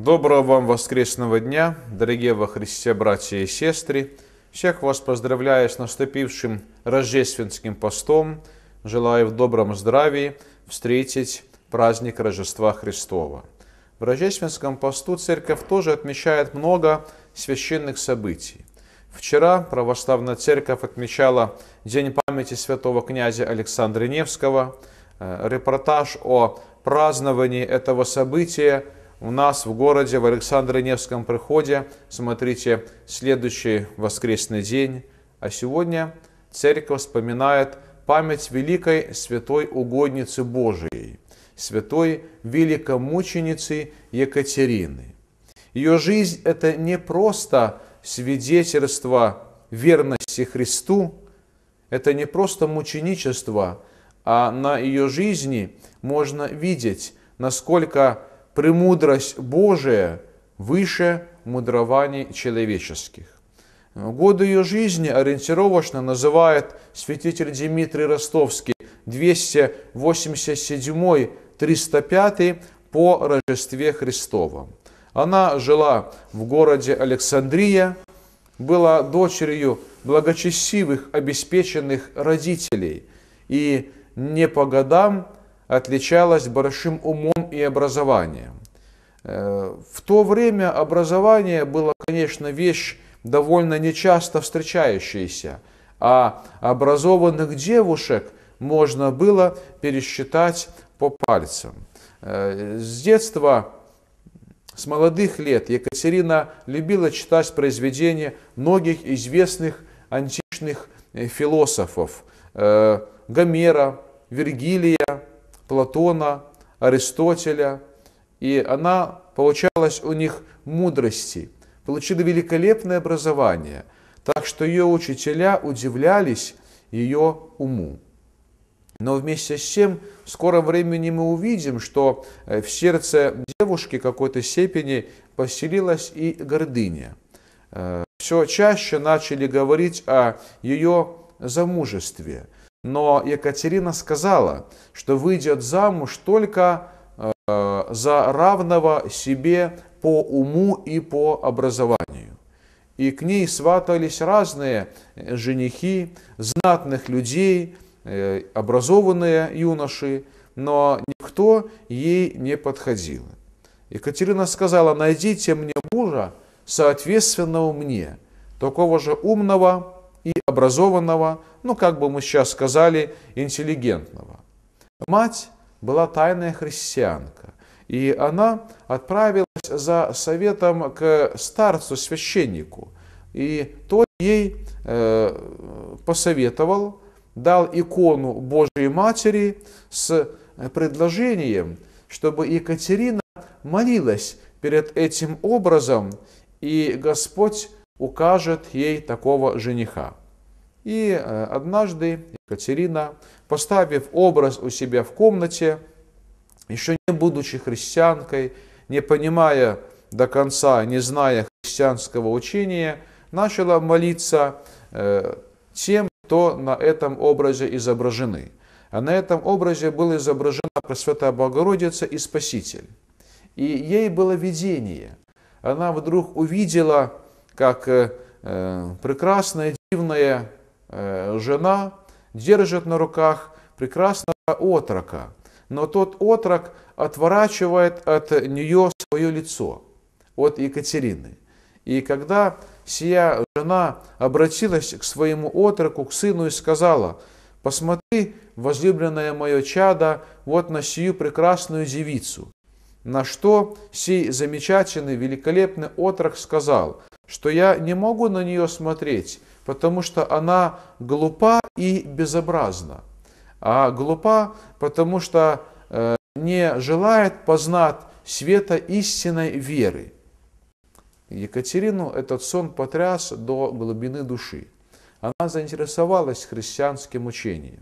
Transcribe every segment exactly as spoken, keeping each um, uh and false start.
Доброго вам воскресного дня, дорогие во Христе братья и сестры. Всех вас поздравляю с наступившим рождественским постом. Желаю в добром здравии встретить праздник Рождества Христова. В рождественском посту церковь тоже отмечает много священных событий. Вчера православная церковь отмечала День памяти святого князя Александра Невского. Репортаж о праздновании этого события у нас в городе, в Александро-Невском приходе. Смотрите, следующий воскресный день. А сегодня церковь вспоминает память великой святой угодницы Божией, святой великомученицы Екатерины. Ее жизнь – это не просто свидетельство верности Христу, это не просто мученичество, а на ее жизни можно видеть, насколько премудрость Божия выше мудрований человеческих. Годы ее жизни ориентировочно называет святитель Дмитрий Ростовский двести восемьдесят седьмой — триста пятый по Рождестве Христовом. Она жила в городе Александрия, была дочерью благочестивых, обеспеченных родителей и не по годам отличалась большим умом и образованием. В то время образование было, конечно, вещь довольно нечасто встречающаяся, а образованных девушек можно было пересчитать по пальцам. С детства, с молодых лет Екатерина любила читать произведения многих известных античных философов: Гомера, Вергилия, Платона, Аристотеля. И она получалась у них мудрости, получила великолепное образование, так что ее учителя удивлялись ее уму. Но вместе с тем, в скором времени мы увидим, что в сердце девушки в какой-то степени поселилась и гордыня. Все чаще начали говорить о ее замужестве. Но Екатерина сказала, что выйдет замуж только за равного себе по уму и по образованию. И к ней сватались разные женихи, знатных людей, образованные юноши, но никто ей не подходил. Екатерина сказала: найдите мне мужа, соответственного мне, такого же умного и образованного, ну, как бы мы сейчас сказали, интеллигентного. Мать была тайная христианка, и она отправилась за советом к старцу, священнику. И тот ей э, посоветовал, дал икону Божией Матери с предложением, чтобы Екатерина молилась перед этим образом, и Господь укажет ей такого жениха. И однажды Екатерина, поставив образ у себя в комнате, еще не будучи христианкой, не понимая до конца, не зная христианского учения, начала молиться тем, кто на этом образе изображены. А на этом образе была изображена Пресвятая Богородица и Спаситель. И ей было видение. Она вдруг увидела, как э, прекрасная, дивная э, жена держит на руках прекрасного отрока, но тот отрок отворачивает от нее свое лицо, от Екатерины. И когда сия жена обратилась к своему отроку, к сыну, и сказала: посмотри, возлюбленное мое чадо, вот на сию прекрасную девицу. На что сей замечательный, великолепный отрок сказал, что я не могу на нее смотреть, потому что она глупа и безобразна. А глупа, потому что э, не желает познать света истинной веры. Екатерину этот сон потряс до глубины души. Она заинтересовалась христианским учением.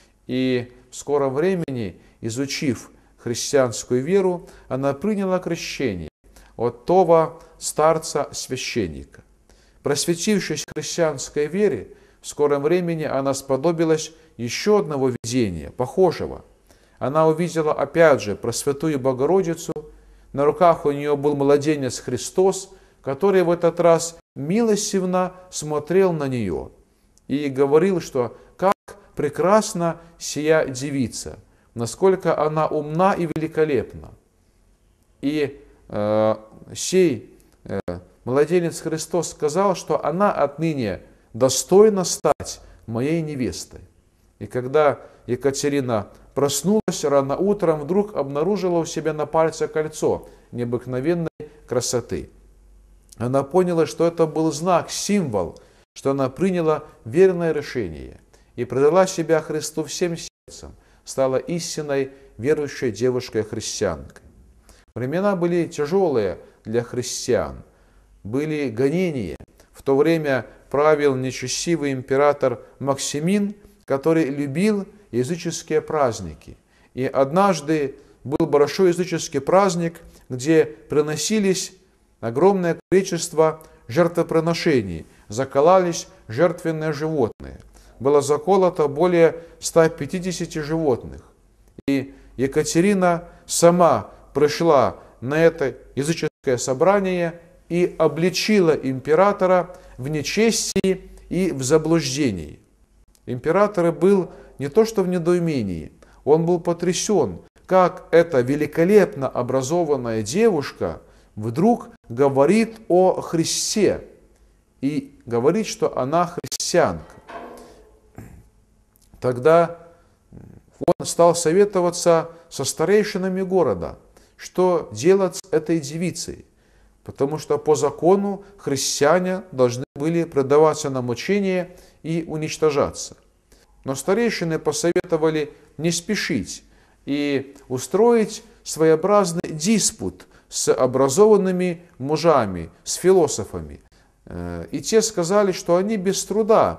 И в скором времени, изучив христианскую веру, она приняла крещение от того старца-священника. Просветившись в христианской вере, в скором времени она сподобилась еще одного видения, похожего. Она увидела опять же Пресвятую Богородицу, На руках у нее был младенец Христос, который в этот раз милостивно смотрел на нее и говорил, что как прекрасна сия девица, насколько она умна и великолепна. И э, сей э, младенец Христос сказал, что она отныне достойна стать моей невестой. И когда Екатерина проснулась рано утром, вдруг обнаружила у себя на пальце кольцо необыкновенной красоты. Она поняла, что это был знак, символ, что она приняла верное решение и предала себя Христу всем сердцем, стала истинной верующей девушкой-христианкой. Времена были тяжелые для христиан, были гонения. В то время правил нечестивый император Максимин, который любил языческие праздники. И однажды был большой языческий праздник, где приносились огромное количество жертвоприношений, заколались жертвенные животные. Было заколото более ста пятидесяти животных. И Екатерина сама пришла на это языческое собрание и обличила императора в нечестии и в заблуждении. Император был не то что в недоумении, он был потрясен, как эта великолепно образованная девушка вдруг говорит о Христе и говорит, что она христианка. Тогда он стал советоваться со старейшинами города, что делать с этой девицей, потому что по закону христиане должны были предаваться на мучение и уничтожаться. Но старейшины посоветовали не спешить и устроить своеобразный диспут с образованными мужами, с философами. И те сказали, что они без труда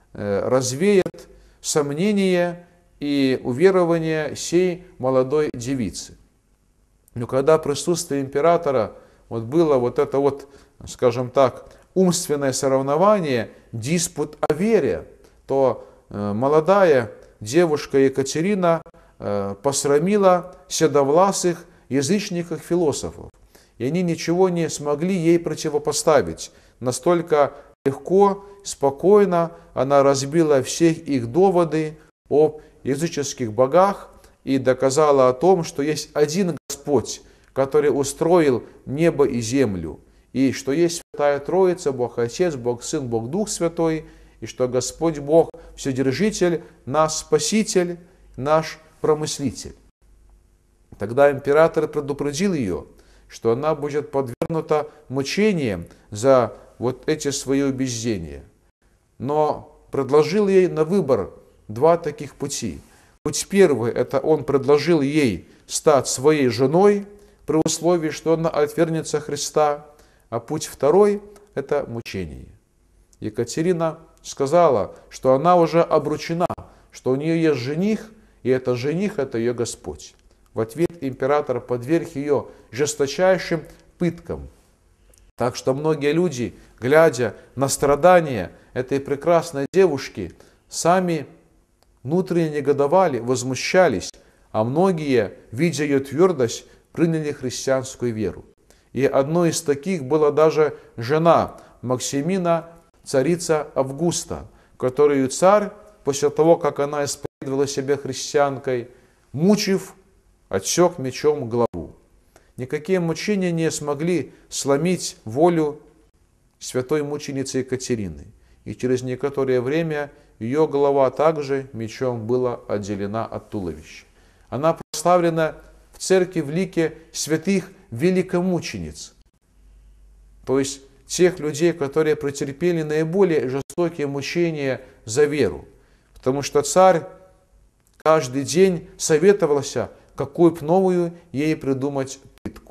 развеят сомнения и уверования сей молодой девицы. Но когда присутствие императора вот было вот это вот, скажем так, умственное соревнование, диспут о вере, то молодая девушка Екатерина посрамила седовласых язычников-философов. И они ничего не смогли ей противопоставить. Настолько легко, спокойно она разбила все их доводы об языческих богах и доказала о том, что есть один Господь, который устроил небо и землю, и что есть Святая Троица, Бог Отец, Бог Сын, Бог Дух Святой, и что Господь Бог Вседержитель, наш Спаситель, наш Промыслитель. Тогда император предупредил ее, что она будет подвергнута мучениям за вот эти свои убеждения. Но предложил ей на выбор два таких пути. Путь первый – это он предложил ей стать своей женой, при условии, что она отвергнется Христа. А путь второй – это мучение. Екатерина сказала, что она уже обручена, что у нее есть жених, и этот жених – это ее Господь. В ответ император подверг ее жесточайшим пыткам. Так что многие люди, глядя на страдания этой прекрасной девушки, сами внутренне негодовали, возмущались, а многие, видя ее твердость, приняли христианскую веру. И одной из таких была даже жена Максимина, царица Августа, которую царь, после того, как она исповедовала себя христианкой, мучив, отсек мечом главу. Никакие мучения не смогли сломить волю святой мученицы Екатерины. И через некоторое время ее голова также мечом была отделена от туловища. Она прославлена в церкви в лике святых великомучениц. То есть тех людей, которые претерпели наиболее жестокие мучения за веру. Потому что царь каждый день советовался, какую б новую ей придумать пытку.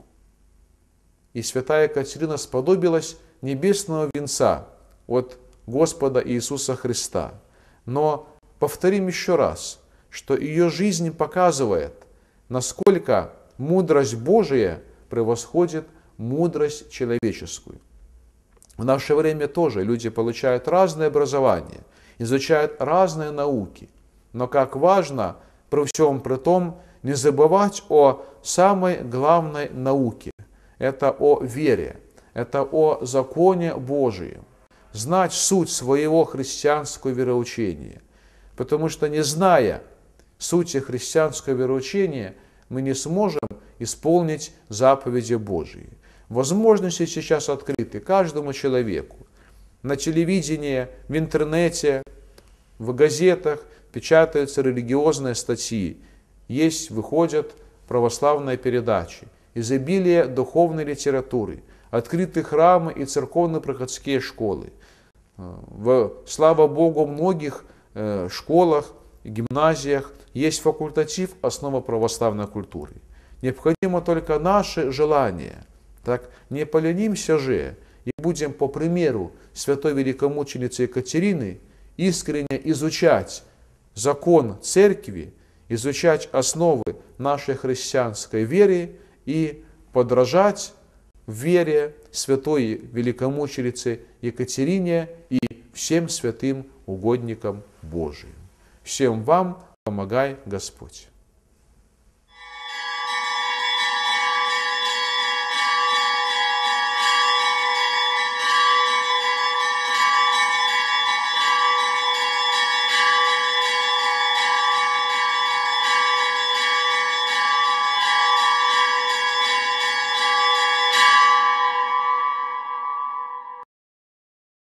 И святая Екатерина сподобилась небесного венца от Господа Иисуса Христа. Но повторим еще раз, что ее жизнь показывает, насколько мудрость Божия превосходит мудрость человеческую. В наше время тоже люди получают разное образование, изучают разные науки. Но как важно при всем при том Не забывать о самой главной науке. Это о вере, это о законе Божием. Знать суть своего христианского вероучения. Потому что, не зная сути христианского вероучения, мы не сможем исполнить заповеди Божьи. Возможности сейчас открыты каждому человеку. На телевидении, в интернете, в газетах печатаются религиозные статьи. Есть, выходят православные передачи. Изобилие духовной литературы. Открыты храмы и церковно-приходские школы. В, слава Богу, в многих э, школах и гимназиях есть факультатив «Основа православной культуры». Необходимо только наше желание. Так, не поленимся же и будем по примеру святой великомученицы Екатерины искренне изучать закон церкви, изучать основы нашей христианской веры и подражать в вере святой великомученицы Екатерине и всем святым угодникам Божиим. Всем вам помогай Господь.